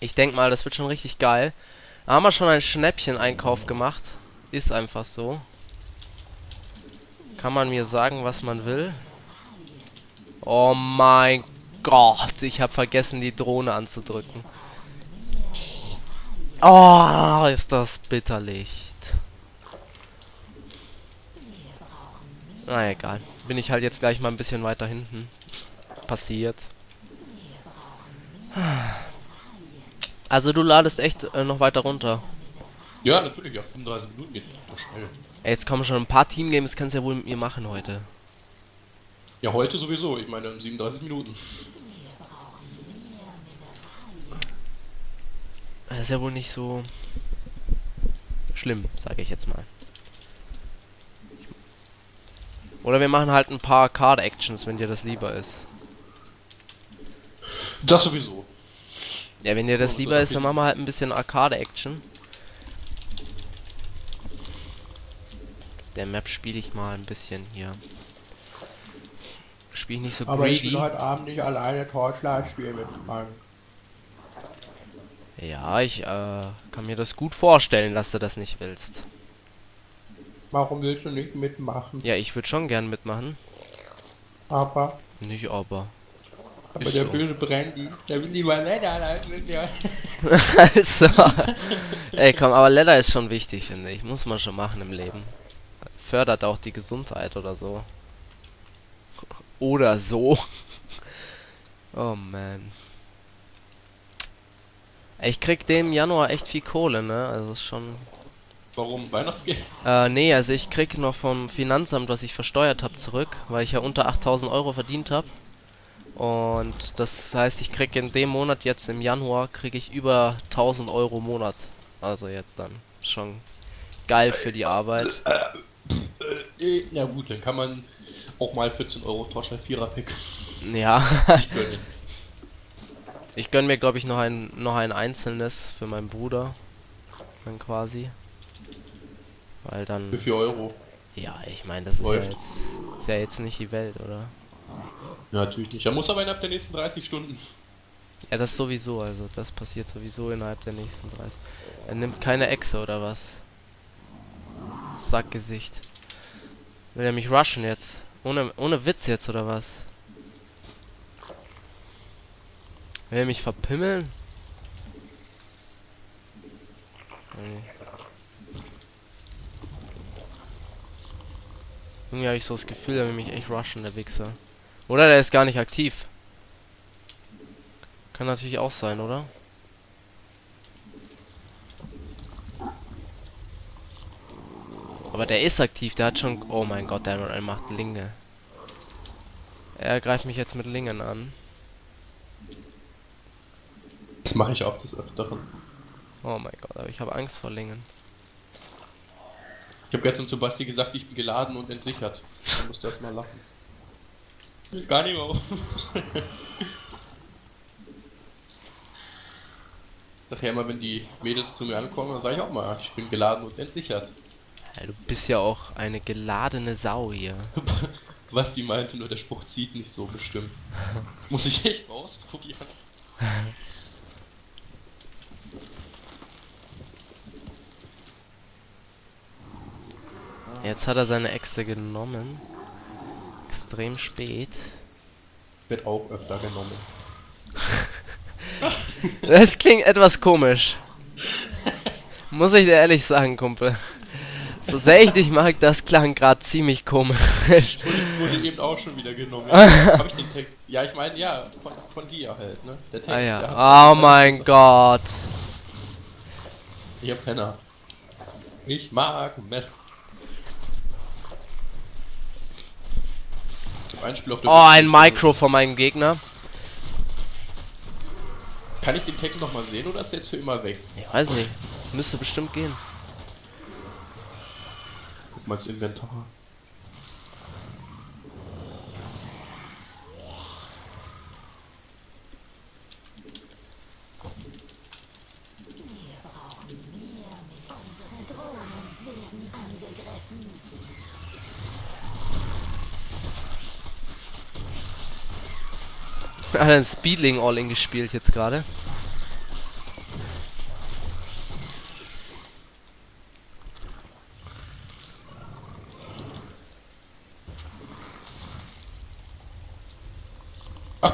Ich denke mal, das wird schon richtig geil. Da haben wir schon einen Schnäppchen-Einkauf gemacht. Ist einfach so. Kann man mir sagen, was man will? Oh mein Gott, ich habe vergessen, die Drohne anzudrücken. Oh, ist das bitterlich. Na egal. Bin ich halt jetzt gleich mal ein bisschen weiter hinten. Passiert. Also du ladest echt noch weiter runter. Ja, natürlich, auf 35 Minuten geht das schnell. Ey, jetzt kommen schon ein paar Teamgames, kannst du ja wohl mit mir machen heute. Ja, heute sowieso, ich meine 37 Minuten. Das ist ja wohl nicht so schlimm, sage ich jetzt mal. Oder wir machen halt ein paar Card-Actions, wenn dir das lieber ist. Das sowieso. Ja, wenn dir das lieber ist, dann machen wir halt ein bisschen Arcade-Action. Der Map spiele ich mal ein bisschen hier. Spiele ich nicht so Aber greedy. ich will heute Abend nicht alleine Torchlight spielen mit Frank. Ja, ich kann mir das gut vorstellen, dass du das nicht willst. Warum willst du nicht mitmachen? Ja, ich würde schon gern mitmachen. Aber Nicht aber. Aber Ist der so. böse Brandy, der will lieber Leder als mit dir. Also. Ey, komm, aber Leather ist schon wichtig, finde ich. Muss man schon machen im Leben. Fördert auch die Gesundheit oder so. Oder so. Oh man. Ey, ich krieg dem Januar echt viel Kohle, ne? Also ist schon. Warum? Weihnachtsgeld? Nee, also ich krieg noch vom Finanzamt, was ich versteuert habe, zurück, weil ich ja unter 8.000 Euro verdient habe. Und das heißt, ich krieg in dem Monat jetzt im Januar, krieg ich über 1.000 Euro im Monat. Also jetzt dann. Schon geil für die Arbeit. Ja gut, dann kann man auch mal 14 Euro Torchlight 4er Pick Ja. sich gönnen. Ich gönn mir, glaube ich, noch ein einzelnes für meinen Bruder. Dann quasi. Weil dann. Für 4 Euro. Ja, ich meine, das Läuft. ist ja jetzt nicht die Welt, oder? Ja, natürlich nicht. Er muss aber innerhalb der nächsten 30 Stunden. Ja, das sowieso, also das passiert sowieso innerhalb der nächsten 30. Er nimmt keine Echse, oder was? Sackgesicht. Will er mich rushen jetzt? Ohne Witz jetzt, oder was? Will er mich verpimmeln? Nee. Irgendwie habe ich so das Gefühl, er will mich echt rushen, der Wichser. Oder der ist gar nicht aktiv. Kann natürlich auch sein, oder? Aber der ist aktiv, der hat schon... Oh mein Gott, der macht Linge. Er greift mich jetzt mit Lingen an. Das mache ich auch des Öfteren. Oh mein Gott, aber ich habe Angst vor Lingen. Ich habe gestern zu Basti gesagt, ich bin geladen und entsichert. Da musste erst mal lachen. Ich will gar nicht mehr auf. Nachher immer, wenn die Mädels zu mir ankommen, dann sage ich auch mal, ich bin geladen und entsichert. Ja, du bist ja auch eine geladene Sau hier. Basti meinte nur, der Spruch zieht nicht so bestimmt. Muss ich echt ausprobieren. Jetzt hat er seine Echse genommen. Extrem spät. Wird auch öfter genommen. Das klingt etwas komisch. Muss ich dir ehrlich sagen, Kumpel. So sehr ich dich mag, das klang gerade ziemlich komisch. Wurde eben auch schon wieder genommen. Habe ich den Text? Ja, ich meine, ja, von dir halt, ne? Der Text. Ah der ja. hat- Oh mein Gott. Ich hab Penner. Ich mag Meth. Ein Spiel auf der Oh, ein Wii-Spiel- Micro von meinem Gegner. Kann ich den Text nochmal sehen oder ist der jetzt für immer weg? Ich weiß nicht. Müsste bestimmt gehen. Guck mal ins Inventar. Hat ein Speedling All-In gespielt jetzt gerade.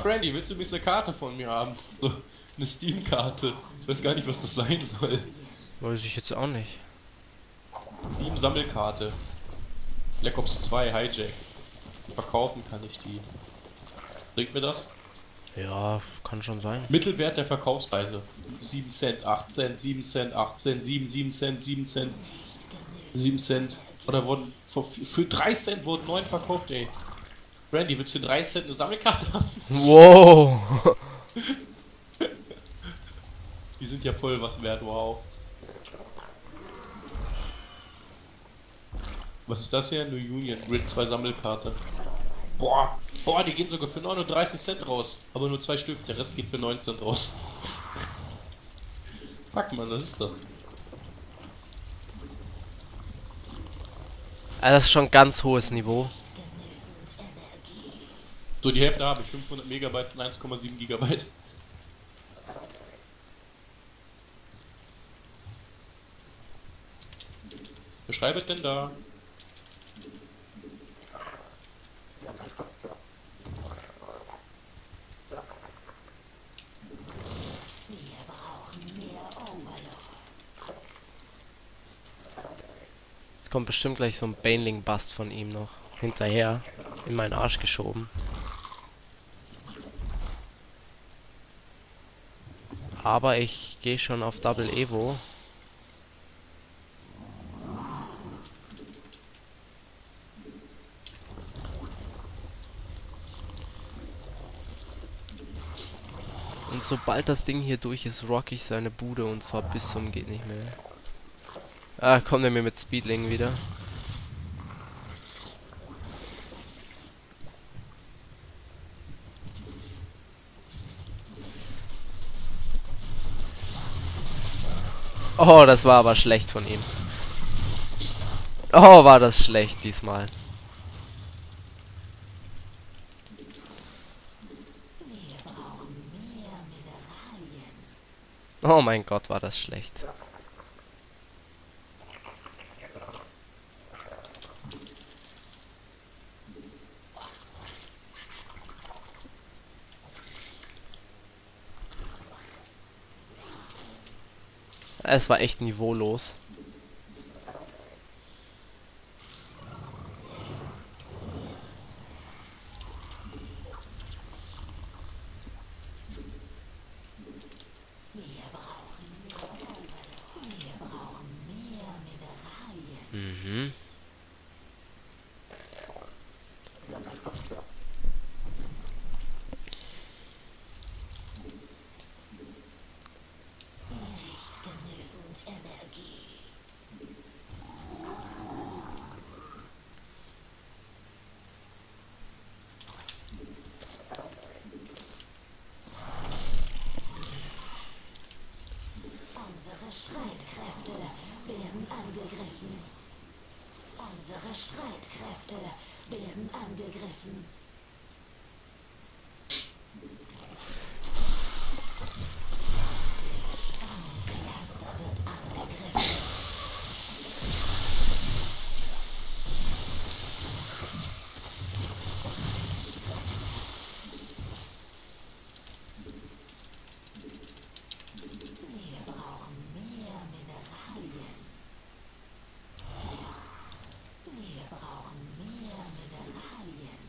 Brandy, willst du übrigens eine Karte von mir haben? So, eine Steam-Karte. Ich weiß gar nicht, was das sein soll. Weiß ich jetzt auch nicht. Steam-Sammelkarte. Black Ops 2 Hijack. Verkaufen kann ich die. Bringt mir das? Ja, kann schon sein. Mittelwert der Verkaufspreise. 7 Cent, 8 Cent, 7 Cent, 8 Cent, 7 Cent, 7 Cent, 7 Cent. Oder wurden für 3 Cent wurden 9 verkauft, ey. Brandy, willst du für 3 Cent eine Sammelkarte haben? Wow! Die sind ja voll was wert, wow. Was ist das hier? New Union Grid 2 Sammelkarte. Boah, die gehen sogar für 39 Cent raus. Aber nur 2 Stück, der Rest geht für 9 Cent raus. Fuck man, was ist das? Also das ist schon ganz hohes Niveau. So, die Hälfte habe ich. 500 Megabyte und 1,7 Gigabyte. Wer schreibt denn da? Jetzt kommt bestimmt gleich so ein Baneling-Bust von ihm noch hinterher. In meinen Arsch geschoben. Aber ich gehe schon auf Double Evo. Und sobald das Ding hier durch ist, rock ich seine Bude und zwar bis zum geht nicht mehr. Ah, kommt er mir mit Speedling wieder. Oh, das war aber schlecht von ihm. Oh, war das schlecht diesmal. Oh mein Gott, war das schlecht. Es war echt niveaulos. Mhm. Unsere Streitkräfte werden angegriffen. Unsere Streitkräfte werden angegriffen. Klasse wird angegriffen. Wir brauchen mehr Mineralien. Wir brauchen mehr Mineralien.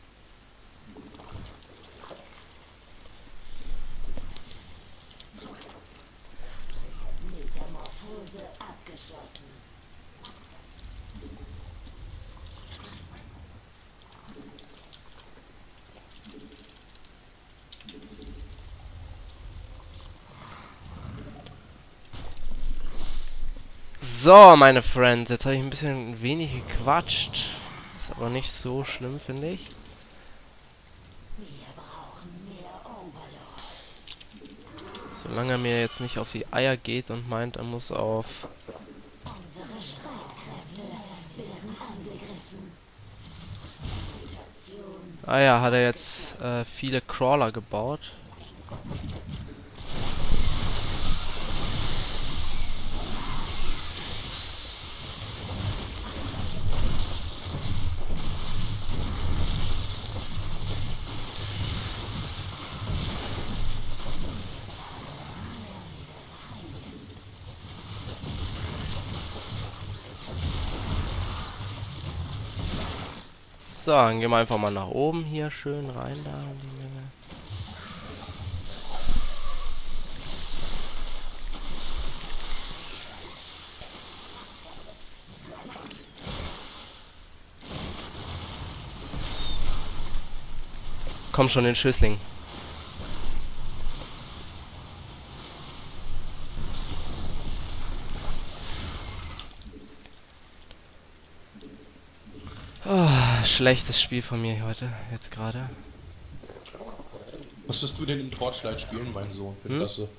Metamorphose abgeschlossen. So, meine Friends, jetzt habe ich ein bisschen wenig gequatscht. Ist aber nicht so schlimm, finde ich. Wir brauchen mehr Overlord. Solange er mir jetzt nicht auf die Eier geht und meint, er muss auf... Unsere Streitkräfte werden angegriffen. Situation. Ah ja, hat er jetzt viele Crawler gebaut. So, dann gehen wir einfach mal nach oben hier schön rein da in die Menge. Komm schon, den Schüssling. Oh, schlechtes Spiel von mir heute, jetzt gerade. Was wirst du denn in Torchlight spielen, mein Sohn? Klasse.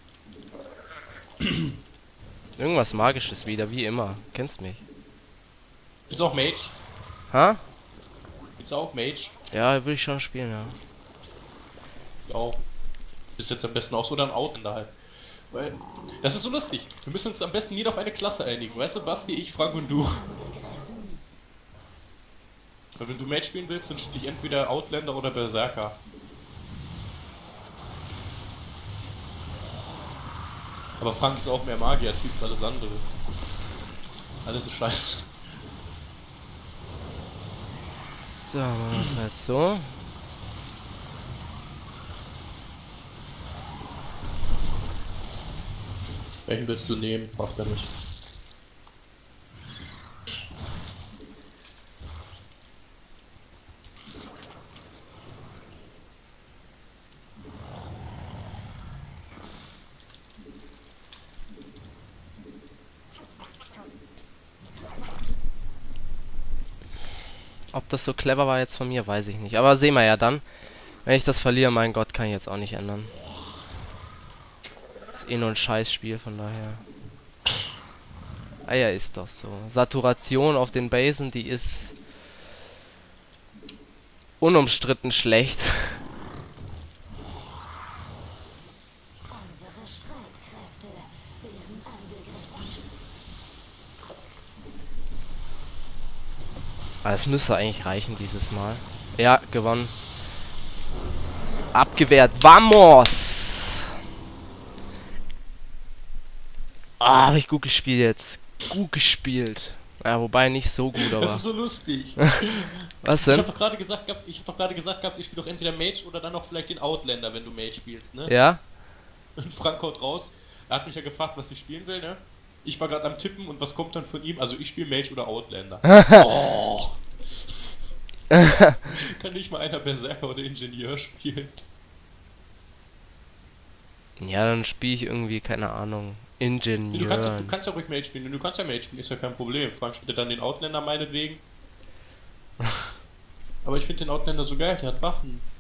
Irgendwas Magisches wieder, wie immer. Kennst mich. Jetzt auch Mage? Ha? Jetzt auch Mage? Ja, würde ich schon spielen, ja. Auch. Ist jetzt am besten auch so dann Outlander halt. Weil, das ist so lustig. Wir müssen uns am besten jeder auf eine Klasse einigen. Weißt du, Basti, ich, Frank und du. Weil wenn du Mage spielen willst, dann spiele ich entweder Outlander oder Berserker. Aber Frank ist auch mehr Magier-Typ als alles andere. Alles ist scheiße. So, machen wir das halt so. Welchen willst du nehmen? Macht er nicht. Ob das so clever war jetzt von mir, weiß ich nicht. Aber sehen wir ja dann. Wenn ich das verliere, mein Gott, kann ich jetzt auch nicht ändern. Ist eh nur ein Scheißspiel, von daher. Ah ja, ist doch so. Saturation auf den Basen, die ist unumstritten schlecht. Unsere Streitkräfte werden angegriffen. Aber es müsste eigentlich reichen dieses Mal. Ja, gewonnen. Abgewehrt. Vamos! Ah, habe ich gut gespielt jetzt. Gut gespielt. Ja, wobei nicht so gut, aber... Das ist so lustig. Was Ich denn? hab doch gerade gesagt gehabt, ich spiele doch entweder Mage oder dann noch vielleicht den Outlander, wenn du Mage spielst, ne? Ja? Und Frank haut raus. Er hat mich ja gefragt, was ich spielen will, ne? Ich war gerade am Tippen und was kommt dann von ihm? Also ich spiele Mage oder Outlander. Oh. Kann nicht mal einer Berserker oder Ingenieur spielen? Ja, dann spiele ich irgendwie, keine Ahnung, Nee, du Ingenieur. kannst ja ruhig Mage spielen. Du kannst ja Mage spielen, ist ja kein Problem. Frank spielt dann den Outlander meinetwegen. Aber ich finde den Outlander so geil, der hat Waffen.